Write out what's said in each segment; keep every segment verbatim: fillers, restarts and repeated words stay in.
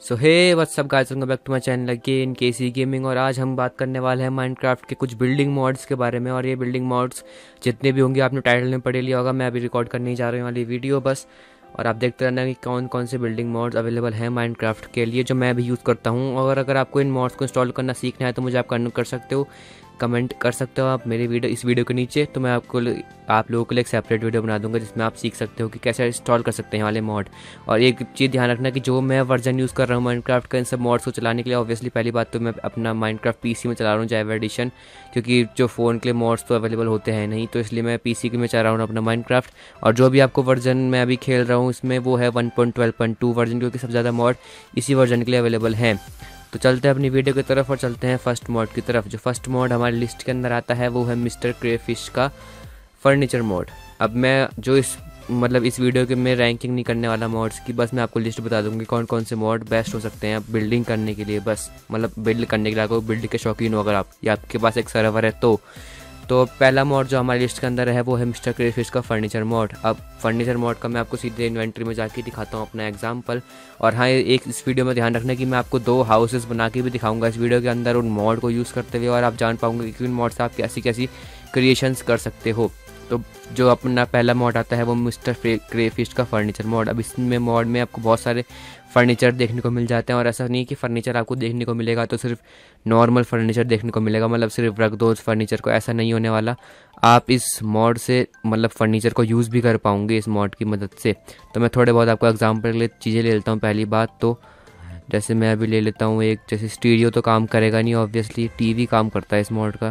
So hey what's up guys, welcome back to my channel again KC gaming. और आज हम बात करने वाले हैं माइनक्राफ्ट के कुछ बिल्डिंग मॉड्स के बारे में। और ये बिल्डिंग मॉड्स जितने भी होंगे आपने टाइटल में पढ़ लिया होगा। मैं अभी रिकॉर्ड करने ही जा रही हूँ वाली वीडियो बस, और आप देखते रहना कि कौन कौन से बिल्डिंग मॉड्स अवेलेबल हैं माइनक्राफ्ट के लिए जो मैं भी यूज़ करता हूँ। और अगर आपको इन मॉड्स को इंस्टॉल करना सीखना है तो मुझे आप कमेंट कर सकते हो कमेंट कर सकते हो आप मेरे वीडियो इस वीडियो के नीचे। तो मैं आपको आप लोगों के लिए एक सेपरेट वीडियो बना दूंगा जिसमें आप सीख सकते हो कि कैसे इंस्टॉल कर सकते हैं वाले मॉड। और एक चीज़ ध्यान रखना कि जो मैं वर्जन यूज़ कर रहा हूँ माइनक्राफ्ट का इन सब मॉड्स को चलाने के लिए, ऑब्वियसली पहली बात तो मैं अपना माइनक्राफ्ट पीसी में चला रहा हूँ जावा एडिशन, क्योंकि जो फ़ोन के लिए मॉड्स तो अवेलेबल होते हैं नहीं, तो इसलिए मैं पीसी के में चला रहा हूँ अपना माइनक्राफ्ट। और जो भी आपको वर्जन मैं अभी खेल रहा हूँ इसमें वो है one point twelve point two version, क्योंकि सबसे ज़्यादा मॉड इसी वर्जन के लिए अवेलेबल हैं। तो चलते हैं अपनी वीडियो की तरफ और चलते हैं फर्स्ट मॉड की तरफ। जो फर्स्ट मॉड हमारी लिस्ट के अंदर आता है वो है मिस्टर क्रेफिश का फर्नीचर मॉड। अब मैं जो इस मतलब इस वीडियो के में रैंकिंग नहीं करने वाला मॉड्स की, बस मैं आपको लिस्ट बता दूंगी कौन कौन से मॉड बेस्ट हो सकते हैं बिल्डिंग करने के लिए। बस मतलब बिल्ड करने के लिए, आपको बिल्ड के शौकीन हो अगर आप या आपके पास एक सर्वर है तो तो पहला मॉड जो हमारी लिस्ट के अंदर है वो है मिस्टर क्रेफिश का फर्नीचर मॉड। अब फर्नीचर मॉड का मैं आपको सीधे इन्वेंट्री में जाके दिखाता हूँ अपना एग्जांपल। और हाँ, एक इस वीडियो में ध्यान रखना कि मैं आपको दो हाउसेस बना के भी दिखाऊंगा इस वीडियो के अंदर उन मॉड को यूज़ करते हुए, और आप जान पाओगे कि उन मॉड से आप कैसी कैसी क्रिएशंस कर सकते हो। तो जो अपना पहला मॉड आता है वो मिस्टर क्रेफिश का फर्नीचर मॉड। अब इसमें मॉड में आपको बहुत सारे फर्नीचर देखने को मिल जाते हैं, और ऐसा नहीं कि फर्नीचर आपको देखने को मिलेगा तो सिर्फ नॉर्मल फर्नीचर देखने को मिलेगा, मतलब सिर्फ रख दो उस फर्नीचर को, ऐसा नहीं होने वाला। आप इस मॉड से मतलब फर्नीचर को यूज़ भी कर पाओगे इस मॉड की मदद से। तो मैं थोड़े बहुत आपको एग्जाम्पल के लिए चीज़ें ले लेता हूँ। पहली बात तो जैसे मैं अभी ले लेता हूँ एक, जैसे स्टीरियो तो काम करेगा नहीं ऑब्वियसली, टीवी काम करता है इस मॉड का,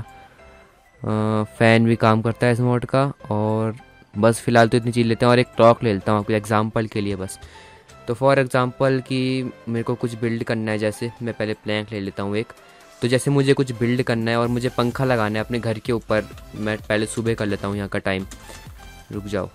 फ़ैन भी काम करता है इस मॉड का, और बस फिलहाल तो इतनी चीज़ लेते हैं। और एक क्लॉक ले लेता हूँ आपको एग्जांपल के लिए बस। तो फॉर एग्जांपल कि मेरे को कुछ बिल्ड करना है, जैसे मैं पहले प्लैंक ले लेता हूँ एक। तो जैसे मुझे कुछ बिल्ड करना है और मुझे पंखा लगाना है अपने घर के ऊपर, मैं पहले सुबह कर लेता हूँ यहाँ का टाइम, रुक जाओ।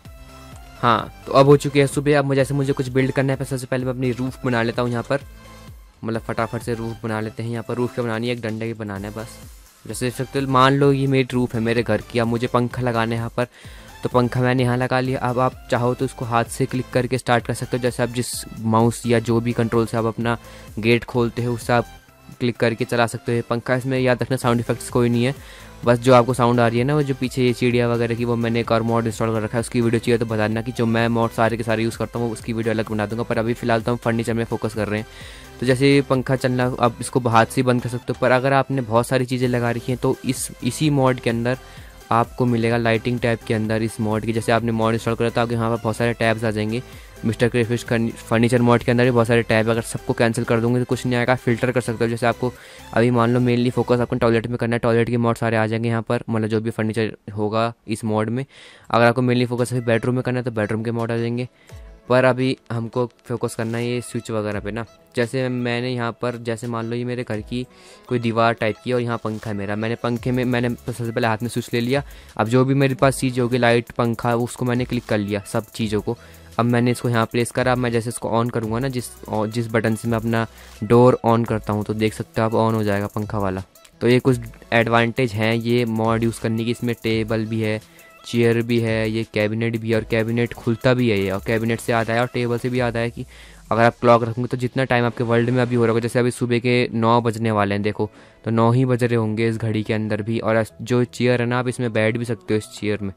हाँ, तो अब हो चुकी है सुबह। अब मुझे जैसे मुझे कुछ बिल्ड करना है, सबसे पहले मैं अपनी रूफ़ बना लेता हूँ यहाँ पर, मतलब फटाफट से रूफ़ बना लेते हैं। यहाँ पर रूफ़ क्या बनानी है, एक डंडे की बनाना है बस। जैसे देख सकते हो, मान लो ये मेरी रूफ़ है मेरे घर की। अब मुझे पंखा लगाना है यहाँ पर, तो पंखा मैंने यहाँ लगा लिया। अब आप चाहो तो इसको हाथ से क्लिक करके स्टार्ट कर सकते हो, जैसे आप जिस माउस या जो भी कंट्रोल से आप अपना गेट खोलते हो उससे आप क्लिक करके चला सकते हो ये पंखा। इसमें याद रखना साउंड इफेक्ट्स कोई नहीं है, बस जो आपको साउंड आ रही है ना वो जो पीछे ये चिड़िया वगैरह की, वो मैंने एक और मॉड इंस्टॉल कर रखा है, उसकी वीडियो चाहिए तो बताना कि जो मैं मॉड सारे के सारे यूज़ करता हूँ उसकी वीडियो अलग बना दूंगा। पर अभी फिलहाल तो हम फर्नीचर में फोकस कर रहे हैं। तो जैसे पंखा चलना, आप इसको हाथ से बंद कर सकते हो। पर अगर आपने बहुत सारी चीज़ें लगा रखी हैं तो इस इसी मॉड के अंदर आपको मिलेगा लाइटिंग टैब के अंदर इस मॉड की। जैसे आपने मॉड इंस्टॉल करा तो आपके यहाँ पर बहुत सारे टैब्स आ जाएंगे। मिस्टर क्रेफिश फर्नीचर मॉड के अंदर भी बहुत सारे टैब, अगर सबको कैंसिल कर दूंगे तो कुछ नहीं आएगा, फिल्टर कर सकते हो। जैसे आपको अभी मान लो मेनली फोकस आपको टॉयलेट में करना है, टॉयलेट के मॉड सारे आ जाएंगे यहाँ पर, मतलब जो भी फर्नीचर होगा इस मॉड में। अगर आपको मेनली फोकस अभी बेडरूम में करना है तो बेडरूम के मॉड आ जाएंगे। पर अभी हमको फोकस करना है ये स्विच वगैरह पे ना। जैसे मैंने यहाँ पर, जैसे मान लो ये मेरे घर की कोई दीवार टाइप की और यहाँ पंखा है मेरा, मैंने पंखे में मैंने सबसे पहले हाथ में स्विच ले लिया। अब जो भी मेरे पास चीज़ होगी, लाइट पंखा, उसको मैंने क्लिक कर लिया सब चीज़ों को। अब मैंने इसको यहाँ प्लेस करा। अब मैं जैसे इसको ऑन करूँगा ना, जिस जिस बटन से मैं अपना डोर ऑन करता हूँ, तो देख सकते हो आप ऑन हो जाएगा पंखा वाला। तो ये कुछ एडवांटेज हैं ये मॉड यूज़ करने की। इसमें टेबल भी है, चेयर भी है, ये कैबिनेट भी है, और कैबिनेट खुलता भी है ये। और कैबिनेट से याद आया और टेबल से भी याद आया कि अगर आप क्लॉक रखेंगे तो जितना टाइम आपके वर्ल्ड में अभी हो रहा होगा, जैसे अभी सुबह के नौ बजने वाले हैं देखो, तो नौ ही बज रहे होंगे इस घड़ी के अंदर भी। और जो चेयर है ना, आप इसमें बैठ भी सकते हो इस चेयर में।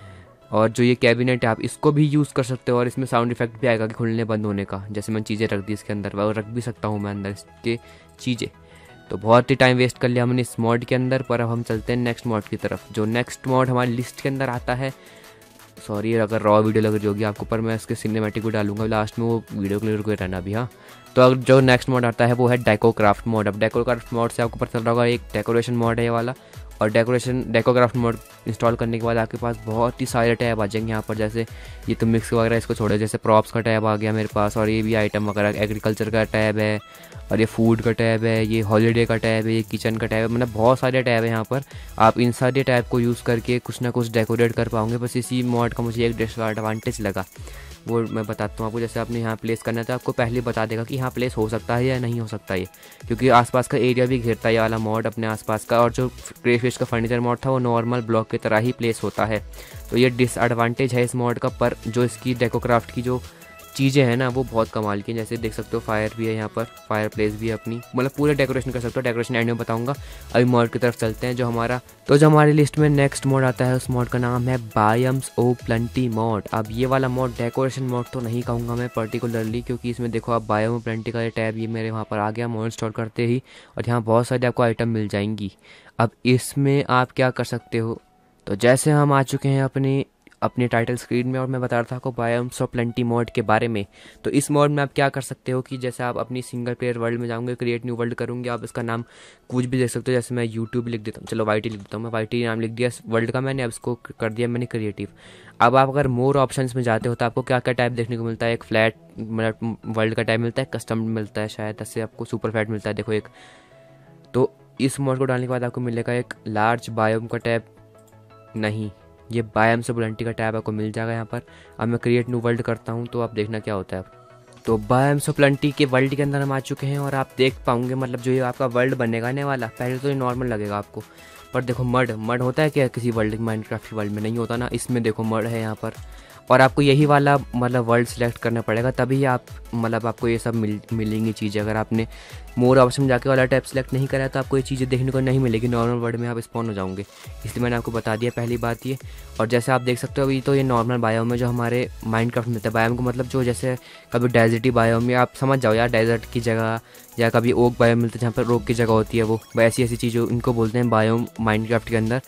और जो ये कैबिनेट है आप इसको भी यूज़ कर सकते हो, और इसमें साउंड इफेक्ट भी आएगा कि खुलने बंद होने का। जैसे मैंने चीज़ें रख दी इसके अंदर, वो रख भी सकता हूँ मैं अंदर इसके चीज़ें। तो बहुत ही टाइम वेस्ट कर लिया हमने इस मॉड के अंदर। पर अब हम चलते हैं नेक्स्ट मॉड की तरफ। जो नेक्स्ट मॉड हमारी लिस्ट के अंदर आता है, सॉरी अगर रॉ वीडियो लग रही होगी आपको, पर मैं इसके सिनेमैटिक भी डालूंगा लास्ट में, वो वीडियो क्लियर को रहना भी। हाँ, तो अब जो नेक्स्ट मॉड आता है वो है डेकोक्राफ्ट मॉड। अब डेकोक्राफ्ट मॉड से आपको पता चल रहा होगा एक डेकोरेशन मॉड है ये वाला। और डेकोरेशन डेकोक्राफ्ट मोड इंस्टॉल करने के बाद आपके पास बहुत ही सारे टैब आ जाएंगे यहाँ पर। जैसे ये तो मिक्स वगैरह इसको छोड़े, जैसे प्रॉप्स का टैब आ गया मेरे पास, और ये भी आइटम वगैरह, एग्रीकल्चर का टैब है, और ये फूड का टैब है, ये हॉलीडे का टैब है, ये किचन का टैब है, मतलब बहुत सारे टैब है यहाँ पर। आप इन सारे टैब को यूज़ करके कुछ ना कुछ डेकोरेट कर पाओगे। बस इसी मॉड का मुझे एक डिसएडवांटेज लगा, वो मैं बताता हूँ आपको। जैसे आपने यहाँ प्लेस करना था, आपको पहले बता देगा कि यहाँ प्लेस हो सकता है या नहीं हो सकता है, क्योंकि आसपास का एरिया भी घेरता है ये वाला मॉड अपने आसपास का। और जो क्रेफिश का फर्नीचर मॉड था वो नॉर्मल ब्लॉक की तरह ही प्लेस होता है। तो ये डिसएडवांटेज है इस मॉड का। पर जो इसकी डेकोक्राफ्ट की जो चीज़ें हैं ना वो बहुत कमाल की हैं। जैसे देख सकते हो फायर भी है यहाँ पर, फायर प्लेस भी है अपनी, मतलब पूरे डेकोरेशन कर सकते हो। डेकोरेशन एंड में बताऊंगा। अभी मॉड की तरफ चलते हैं। जो हमारा तो जो हमारी लिस्ट में नेक्स्ट मॉड आता है उस मॉड का नाम है बायोम्स ओ प्लेंटी मॉड। अब ये वाला मॉड डेकोरेशन मॉड तो नहीं कहूँगा मैं पर्टिकुलरली, क्योंकि इसमें देखो आप बायोम ओ प्लेंटी का ये टैब ये मेरे वहाँ पर आ गया मॉड इंस्टॉल करते ही, और यहाँ बहुत सारी आपको आइटम मिल जाएंगी। अब इसमें आप क्या कर सकते हो, तो जैसे हम आ चुके हैं अपनी अपने टाइटल स्क्रीन में और मैं बता रहा था आपको बायोम्स ऑफ प्लेंटी मॉड के बारे में। तो इस मॉड में आप क्या कर सकते हो कि जैसे आप अपनी सिंगल प्लेयर वर्ल्ड में जाओगे, क्रिएट न्यू वर्ल्ड करूँगे, आप इसका नाम कुछ भी देख सकते हो। जैसे मैं यूट्यूब लिख देता हूँ, चलो वाई टी लिख देता हूँ, मैं वाई टी नाम लिख दिया वर्ल्ड का मैंने, अब इसको कर दिया मैंने क्रिएटिव। अब आप अगर मोर ऑप्शंस में जाते हो तो आपको क्या क्या टाइप देखने को मिलता है। एक फ्लैट मतलब वर्ल्ड का टाइप मिलता है, कस्टम मिलता है, शायद ऐसे आपको सुपर फ्लैट मिलता है देखो एक। तो इस मॉड को डालने के बाद आपको मिलेगा एक लार्ज बायोम का टैब, नहीं ये बायोम्स ऑफ प्लेंटी का टैब आपको मिल जाएगा यहाँ पर। अब मैं क्रिएट न्यू वर्ल्ड करता हूँ तो आप देखना क्या होता है। अब तो बायोम्स ऑफ प्लेंटी के वर्ल्ड के अंदर हम आ चुके हैं और आप देख पाओगे मतलब जो ये आपका वर्ल्ड बनेगा ने वाला, पहले तो ये नॉर्मल लगेगा आपको, पर देखो मड मड होता है क्या किसी वर्ल्ड माइनक्राफ्ट वर्ल्ड में, नहीं होता ना। इसमें देखो मड है यहाँ पर, और आपको यही वाला मतलब वर्ल्ड सिलेक्ट करना पड़ेगा तभी आप मतलब आपको ये सब मिल मिलेंगी चीज़ें। अगर आपने मोर ऑप्शन में जाके वाला टाइप सेलेक्ट नहीं करा तो आपको ये चीज़ें देखने को नहीं मिलेगी, नॉर्मल वर्ल्ड में आप स्पॉन हो जाओगे। इसलिए मैंने आपको बता दिया पहली बात ये। और जैसे आप देख सकते हो अभी तो ये नॉर्मल बायोम में जो हमारे माइनक्राफ्ट मिलता है, बायोम को मतलब जो जैसे कभी डेजर्टी बायोम या आप समझ जाओ यार डेजर्ट की जगह, या कभी ओक बायोम मिलता है जहाँ पर ओक की जगह होती है, वो ऐसी ऐसी चीज़ें इनको बोलते हैं बायोम माइनक्राफ्ट के अंदर।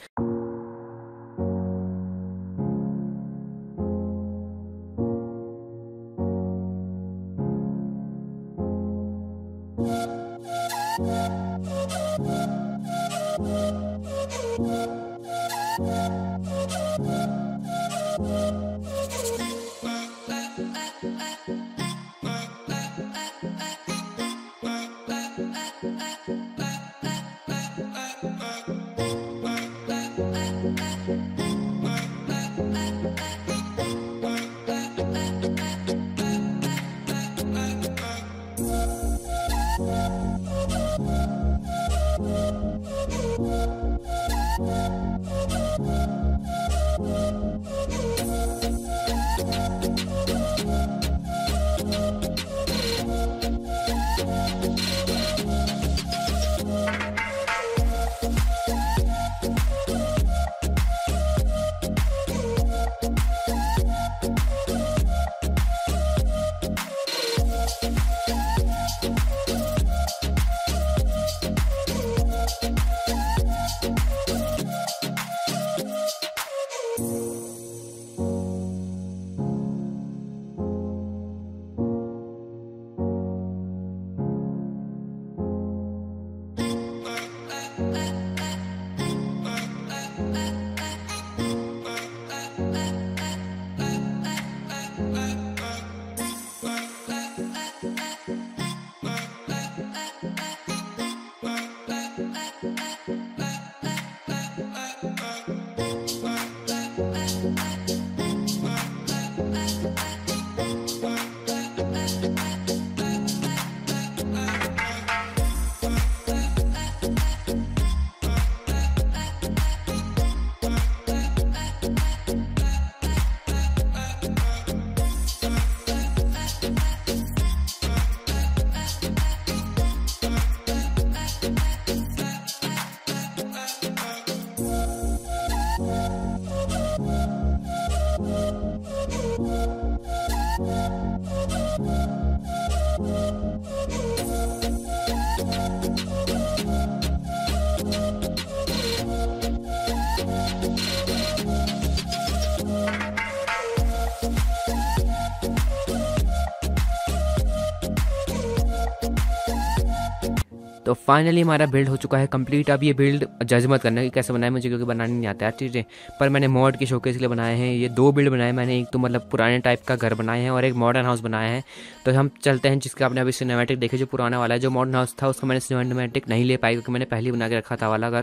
तो फाइनली हमारा बिल्ड हो चुका है कंप्लीट। अब ये बिल्ड जज मत करना कि कैसे बनाए मुझे, क्योंकि बनाने नहीं आता है चीज़ें, पर मैंने मॉड के शोकेस के लिए बनाए हैं। ये दो बिल्ड बनाए मैंने, एक तो मतलब पुराने टाइप का घर बनाए हैं और एक मॉडर्न हाउस बनाया है। तो हम चलते हैं जिसका आपने अभी सिनेमैटिक देखे, जो पुराना वाला है। जो मॉडर्न हाउस था उसका मैंने सिनेमैटिक नहीं ले पाई क्योंकि मैंने पहले बना के रखा था वाला घर,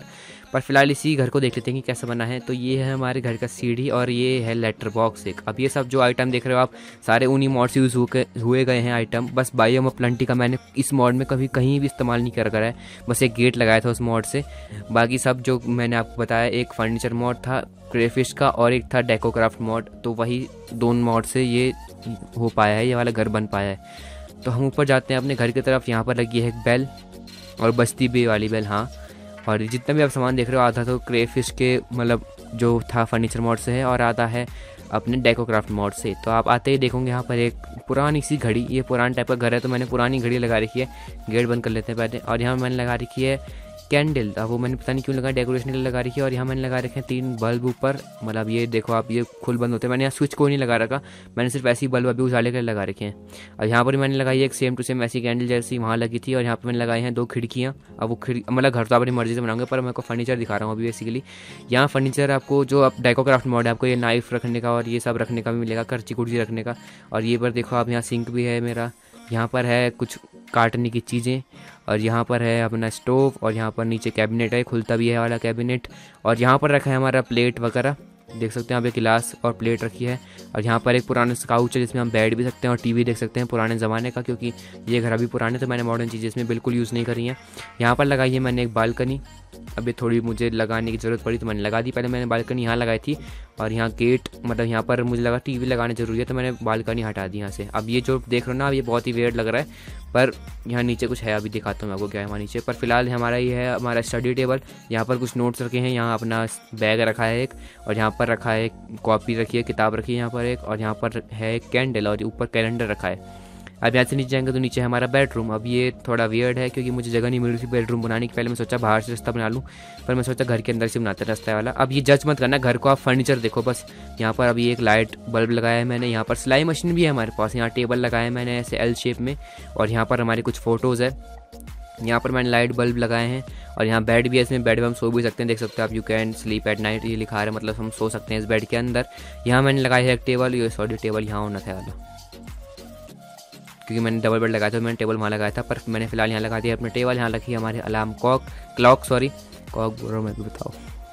पर फिलहाल इसी घर को देख लेते हैं कि कैसा बना है। तो ये है हमारे घर का सीढ़ी और ये है लेटर बॉक्स एक। अब ये सब जो आइटम देख रहे हो आप सारे उन्हीं मॉड से यूज़ हुए गए हैं आइटम। बस बायोम प्लेंटी का मैंने इस मॉड में कभी कहीं भी इस्तेमाल नहीं कर करा है, बस एक गेट लगाया था उस मॉड से। बाकी सब जो मैंने आपको बताया, एक फर्नीचर मॉड था क्रेफिश का और एक था डेकोक्राफ्ट मॉड, तो वही दोनों मॉड से ये हो पाया है, ये वाला घर बन पाया है। तो हम ऊपर जाते हैं अपने घर की तरफ। यहाँ पर लगी है एक बेल और बजती भी वाली बेल, हाँ। और जितना भी आप सामान देख रहे हो आधा तो क्रेफिश के मतलब जो था फर्नीचर मॉड से है और आधा है अपने डेकोक्राफ्ट मॉड से। तो आप आते ही देखोगे यहाँ पर एक पुरानी सी घड़ी, ये पुराना टाइप का घर है तो मैंने पुरानी घड़ी लगा रखी है। गेट बंद कर लेते हैं पहले। और यहाँ मैंने लगा रखी है कैंडल, अब वो मैंने पता नहीं क्यों लगा, डेकोरेशन के लिए लगा रखी है। और यहाँ मैंने लगा रखे हैं तीन बल्ब ऊपर, मतलब ये देखो आप, ये खुल बंद होते हैं। मैंने यहाँ स्विच कोई नहीं लगा रखा, मैंने सिर्फ ऐसी बल्ब अभी उजाले के लिए लगा रखे हैं। और यहाँ पर मैंने लगाई एक सेम टू सेम ऐसी कैंडल जैसी वहाँ लगी थी। और यहाँ पर मैंने लगाई हैं दो खिड़कियाँ। अब वो खिड़की मतलब घर तो अपनी मर्जी से बनाऊंगे, पर मैं को फर्नीचर दिखा रहा हूँ अभी बेसिकली। यहाँ फर्नीचर आपको जो आप डेकोक्राफ्ट मॉड है, आपको ये नाइफ रखने का और ये सब रखने का भी मिलेगा, करची कुर्ची रखने का। और ये पर देखो आप, यहाँ सिंक भी है मेरा, यहाँ पर है कुछ काटने की चीज़ें, और यहाँ पर है अपना स्टोव, और यहाँ पर नीचे कैबिनेट है, खुलता भी है वाला कैबिनेट। और यहाँ पर रखा है हमारा प्लेट वगैरह, देख सकते हैं यहाँ पे गिलास और प्लेट रखी है। और यहाँ पर एक पुराना काउच है जिसमें हम बैठ भी सकते हैं और टीवी देख सकते हैं पुराने ज़माने का, क्योंकि ये घर अभी पुराने तो मैंने मॉडर्न चीज़ें इसमें बिल्कुल यूज़ नहीं करी हैं। यहाँ पर लगाई है मैंने एक बालकनी, अभी थोड़ी मुझे लगाने की ज़रूरत पड़ी तो मैंने लगा दी। पहले मैंने बालकनी यहाँ लगाई थी और यहाँ गेट, मतलब यहाँ पर मुझे लगा टीवी लगाने ज़रूरी है तो मैंने बालकनी हटा दी यहाँ से। अब ये जो देख रहे हो ना, अब ये बहुत ही वियर्ड लग रहा है, पर यहाँ नीचे कुछ है, अभी दिखाता हूँ मैं आपको क्या है वहाँ नीचे। पर फिलहाल हमारा ये है हमारा स्टडी टेबल, यहाँ पर कुछ नोट्स रखे हैं, यहाँ अपना बैग रखा है एक, और यहाँ पर रखा है एक कॉपी रखी है, किताब रखी है यहाँ पर एक, और यहाँ पर है एक कैंडल और ऊपर कैलेंडर रखा है। अब यहाँ से नीचे जाएंगे तो नीचे हमारा बेडरूम। अब ये थोड़ा वियर्ड है क्योंकि मुझे जगह नहीं मिल रही थी बेडरूम बनाने की। पहले मैं सोचा बाहर से रास्ता बना लूँ, पर मैं सोचा घर के अंदर से बनाते रास्ता वाला। अब ये जज मत करना घर को, आप फर्नीचर देखो बस। यहाँ पर अभी एक लाइट बल्ब लगाया है मैंने, यहाँ पर सिलाई मशीन भी है हमारे पास, यहाँ टेबल लगाया है मैंने ऐसे एल शेप में, और यहाँ पर हमारी कुछ फ़ोटोज़ है। यहाँ पर मैंने लाइट बल्ब लगाए हैं, और यहाँ बेड भी है, इसमें बेड में हम सो भी सकते हैं, देख सकते हैं आप, you can sleep at night ये लिखा है, मतलब हम सो सकते हैं इस बेड के अंदर। यहाँ मैंने लगाया है एक टेबल, ये सॉरी टेबल यहाँ होना था वाला, क्योंकि मैंने डबल बेड लगाया था, मैंने टेबल वहाँ लगाया था, पर मैंने फिलहाल यहाँ लगा दिया अपने टेबल। यहाँ रखी है हमारे alarm cock clock sorry cock बोल रहा हूँ मैं भी, बताओ।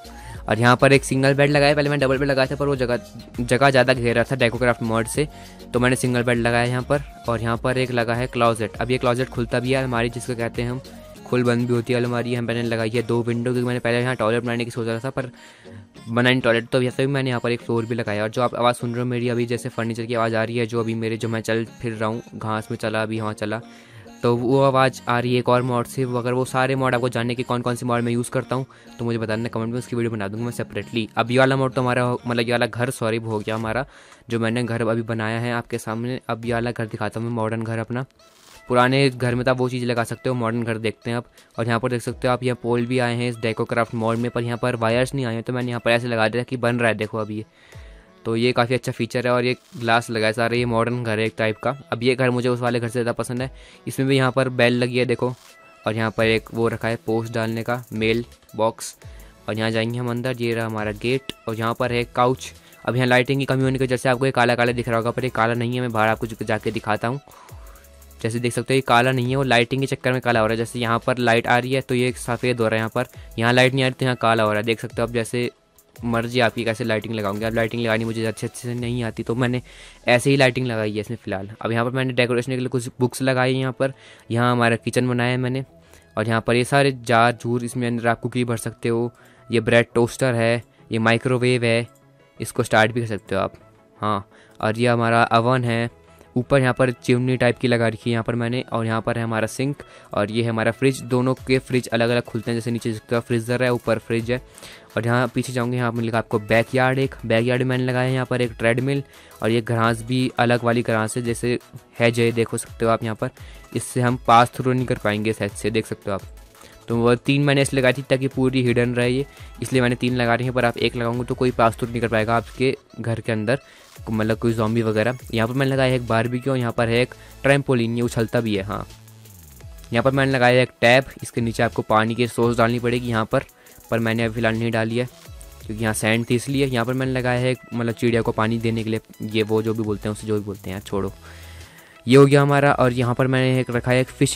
और यहाँ पर एक सिंगल बेड लगाया, पहले मैंने डबल बेड लगाया था पर वो जगह जगह ज़्यादा घेरा था डेकोक्राफ्ट मॉड से, तो मैंने सिंगल बेड लगाया यहाँ पर। और यहाँ पर एक लगा है क्लॉजेट, अब ये क्लॉजेट खुलता भी है अलमारी जिसको कहते हैं हम, खुल बंद भी होती है अलमारी। यहाँ मैंने लगाई है दो विंडो, क्योंकि मैंने पहले यहाँ टॉयलेट बनाने की सोच रहा था पर बना नहीं टॉयलेट, तो वैसे भी मैंने यहाँ पर एक फ्लोर भी लगाया। और जो आप आवाज़ सुन रहे हो मेरी अभी, जैसे फर्नीचर की आवाज़ आ रही है, जो अभी मेरे जो मैं चल फिर रहा हूँ घास में चला अभी, हाँ चला, तो वो आवाज़ आ रही है एक और मॉड से। अगर वो सारे मॉड आपको जानने के कौन कौन से मॉड मैं यूज़ करता हूँ तो मुझे बताना कमेंट में, उसकी वीडियो बना दूँगा मैं सेपरेटली। अब ये वाला मॉड तो हमारा मतलब ये वाला घर सॉरी हो गया हमारा, जो मैंने घर अभी बनाया है आपके सामने। अब ये वाला घर दिखाता हूँ मैं, मॉडर्न घर अपना। पुराने घर में तो आप वो चीज़ लगा सकते हो, मॉडर्न घर देखते हैं आप। और यहाँ पर देख सकते हो आप, यहाँ पोल भी आए हैं इस डेकोक्राफ्ट मॉड में, पर यहाँ पर वायर्स नहीं आए हैं, तो मैंने यहाँ पर ऐसे लगा दिया कि बन रहा है, देखो अभी ये, तो ये काफ़ी अच्छा फीचर है। और ये ग्लास लगा है सारा, ये मॉडर्न घर है एक टाइप का। अब ये घर मुझे उस वाले घर से ज़्यादा पसंद है, इसमें भी यहाँ पर बेल लगी है देखो, और यहाँ पर एक वो रखा है पोस्ट डालने का मेल बॉक्स। और यहाँ जाएंगे हम अंदर, ये रहा हमारा गेट, और यहाँ पर है काउच। अब यहाँ लाइटिंग की कमी होने की वजह से आपको ये काला काला दिख रहा होगा, पर ये काला नहीं है, मैं बाहर आपको जाके दिखाता हूँ। जैसे देख सकते हो ये काला नहीं है, वो लाइटिंग के चक्कर में काला हो रहा है। जैसे यहाँ पर लाइट आ रही है तो ये सफ़ेद हो रहा है, यहाँ पर यहाँ लाइट नहीं आ रही तो यहाँ काला हो रहा है, देख सकते हो आप। जैसे मर्जी आपकी कैसे लाइटिंग लगाऊंगी, अब लाइटिंग लगानी मुझे अच्छे अच्छे से नहीं आती, तो मैंने ऐसे ही लाइटिंग लगाई है इसमें फ़िलहाल। अब यहाँ पर मैंने डेकोरेशन के लिए कुछ बुक्स लगाई हैं यहाँ पर। यहाँ हमारा किचन बनाया है मैंने, और यहाँ पर ये सारे जार जूर, इसमें अंदर आप कुकी भर सकते हो। ये ब्रेड टोस्टर है, ये माइक्रोवेव है, इसको स्टार्ट भी कर सकते हो आप, हाँ। और ये हमारा अवन है, ऊपर यहाँ पर चिमनी टाइप की लगा रखी है यहाँ पर मैंने। और यहाँ पर है हमारा सिंक, और ये है हमारा फ्रिज। दोनों के फ्रिज अलग अलग खुलते हैं, जैसे नीचे जिसका फ्रीज़र है ऊपर फ्रिज है। और यहाँ पीछे जाऊँगे, यहाँ पर लिखा आपको बैक यार्ड, एक बैक यार्ड मैंने लगाया है यहाँ पर एक ट्रेडमिल। और ये घास भी अलग वाली घास है, जैसे है जो देखो सकते हो आप यहाँ पर, इससे हम पास थ्रू नहीं कर पाएंगे साइड से, देख सकते हो आप। तो वो तीन मैंने इसलिए लगाई थी ताकि पूरी हिडन रहे ये, इसलिए मैंने तीन लगा रही हैं। पर आप एक लगाऊंगे तो कोई पास थ्रू नहीं कर पाएगा आपके घर के अंदर, मतलब कोई ज़ॉम्बी वगैरह। यहाँ पर मैंने लगाया है एक बारबेक्यू, यहाँ पर है एक ट्रैम्पोलिन, ये उछलता भी है, हाँ। यहाँ पर मैंने लगाया है एक टैप, इसके नीचे आपको पानी की सोर्स डालनी पड़ेगी यहाँ पर, पर मैंने अभी फिलहाल नहीं डाली है क्योंकि यहाँ सैंड थी इसलिए। यहाँ पर मैंने लगाया है मतलब चिड़िया को पानी देने के लिए, ये वो जो भी बोलते हैं उसे जो भी बोलते हैं यार छोड़ो, ये हो गया हमारा। और यहाँ पर मैंने एक रखा है एक फ़िशिंग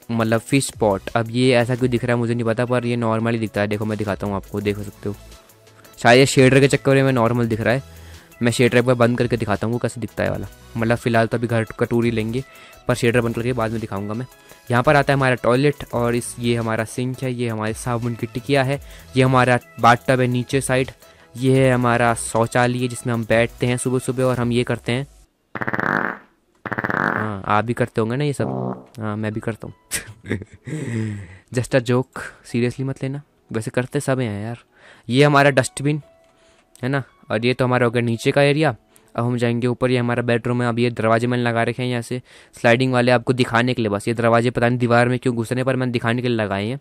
मतलब फिश पॉट। अब ये ऐसा क्यों दिख रहा है मुझे नहीं पता, पर ये नॉर्मली दिखता है। देखो मैं दिखाता हूँ आपको, देख सकते हो। शायद ये शेडर के चक्कर में नॉर्मल दिख रहा है। मैं शेडर पर बंद करके दिखाता हूँ वो कैसे दिखता है वाला। मतलब फ़िलहाल तो अभी घर का टूर ही लेंगे, पर शेडर बंद करके बाद में दिखाऊंगा मैं। यहाँ पर आता है हमारा टॉयलेट, और इस ये हमारा सिंक है, ये हमारे साबुन की टिकिया है, ये हमारा बाथटब है नीचे साइड, ये है हमारा शौचालय जिसमें हम बैठते हैं सुबह सुबह और हम ये करते हैं। हाँ आप भी करते होंगे ना ये सब। हाँ मैं भी करता हूँ। जस्ट अ जोक, सीरियसली मत लेना, वैसे करते सब हैं यार। ये हमारा डस्टबिन है ना, और ये तो हमारा हो गया नीचे का एरिया। अब हम जाएंगे ऊपर, ये हमारा बेडरूम है। अब ये दरवाजे मैंने लगा रखे हैं यहाँ से स्लाइडिंग वाले, आपको दिखाने के लिए बस। ये दरवाजे पता नहीं दीवार में क्यों घुस रहे हैं, पर मैंने दिखाने के लिए लगाए हैं।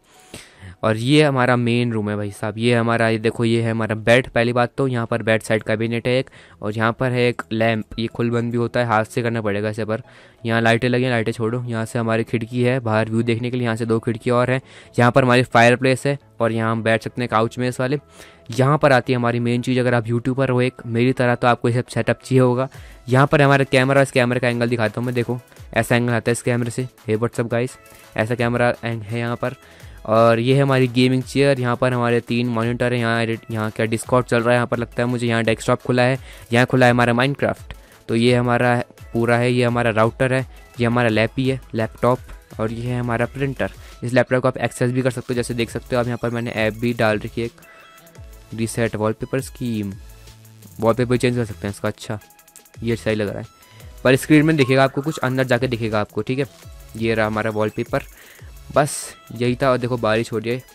और ये हमारा मेन रूम है भाई साहब। ये हमारा, ये देखो ये है हमारा बेड। पहली बात तो यहाँ पर बेड साइड कैबिनेट है एक, और यहाँ पर है एक लैंप, ये खुल बंद भी होता है, हाथ से करना पड़ेगा इसे। पर यहाँ लाइटें लगी हैं, लाइटें छोड़ो। यहाँ से हमारी खिड़की है बाहर व्यू देखने के लिए, यहाँ से दो खिड़की और हैं। यहाँ पर हमारी फायर प्लेस है, और यहाँ हम बैठ सकते हैं काउच में इस वाले। यहाँ पर आती है हमारी मेन चीज़, अगर आप यूट्यूबर हो एक मेरी तरह तो आपको ये सब सेटअप चाहिए होगा। यहाँ पर हमारा कैमरा, इस कैमरे का एंगल दिखाता हूँ मैं। देखो ऐसा एंगल आता है इस कैमरे से। हे व्हाट्सअप गाइस, ऐसा कैमरा है यहाँ पर। और ये है हमारी गेमिंग चेयर। यहाँ पर हमारे तीन मॉनिटर हैं। यहाँ यहाँ क्या डिस्कॉर्ड चल रहा है यहाँ पर लगता है मुझे। यहाँ डेस्कटॉप खुला है, यहाँ खुला है हमारा माइनक्राफ्ट। तो ये हमारा पूरा है, ये हमारा राउटर है, ये हमारा लैपी है, लैपटॉप, और ये है हमारा प्रिंटर। इस लैपटॉप को आप एक्सेस भी कर सकते हो, जैसे देख सकते हो आप। यहाँ पर मैंने ऐप भी डाल रखी है एक, reset wallpaper scheme, wallpaper change कर सकते हैं इसका। अच्छा ये सही लग रहा है, पर स्क्रीन में दिखेगा आपको कुछ, अंदर जाके दिखेगा आपको, ठीक है। ये रहा हमारा वॉलपेपर, बस यही था। और देखो बारिश हो रही है।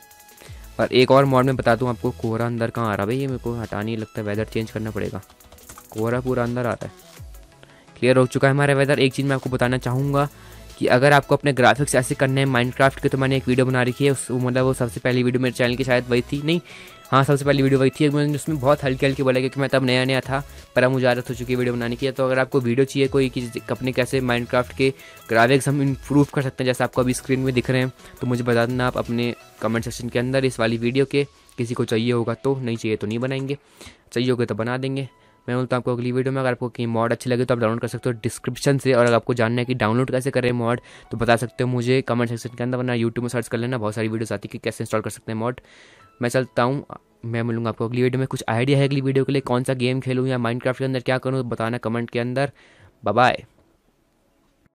और एक और मॉड में बता दूँ आपको, कोहरा अंदर कहाँ आ रहा है भाई, ये मेरे को हटा नहीं लगता, वेदर चेंज करना पड़ेगा। कोहरा पूरा अंदर आ रहा है, क्लियर हो चुका है हमारा वेदर। एक चीज़ मैं आपको बताना चाहूँगा कि अगर आपको अपने ग्राफिक्स ऐसे करने हैं माइनक्राफ्ट के, तो मैंने एक वीडियो बना रखी है उस, मतलब वो सबसे पहली वीडियो मेरे चैनल की शायद वही थी, नहीं हाँ सबसे पहली वीडियो वही थी। मैंने उसमें बहुत हल्की हल्की बोला क्योंकि मैं तब नया नया था, पर अब मुझे आदत हो चुकी है वीडियो बनाने की। तो अगर आपको वीडियो चाहिए कोई कि अपने कैसे माइनक्राफ्ट के ग्राफिक्स हम इम्प्रूव कर सकते हैं, जैसे आपको अभी स्क्रीन में दिख रहे हैं, तो मुझे बता देना आप अपने कमेंट सेक्शन के अंदर इस वाली वीडियो के। किसी को चाहिए होगा तो, नहीं चाहिए तो नहीं बनाएंगे, चाहिए होगा तो बना देंगे। मैं बोलता हूँ आपको अगली वीडियो में। अगर आपको कहीं मॉड अच्छी लगे तो आप डाउनलोड कर सकते हो डिस्क्रिप्शन से, और अगर आपको जानना है कि डाउनलोड कैसे करें मॉड तो बता सकते हो मुझे कमेंट सेक्शन के अंदर, वरना यूट्यूब में सर्च कर लेना, बहुत सारी वीडियोस आती है कि कैसे इंस्टॉल कर सकते हैं मॉड। मैं चलता हूँ, मैं मिलूंगा आपको अगली वीडियो में। कुछ आइडिया है अगली वीडियो के लिए, कौन सा गेम खेलूँ या माइनक्राफ्ट के अंदर क्या करूँ, बताना कमेंट के अंदर। Bye bye.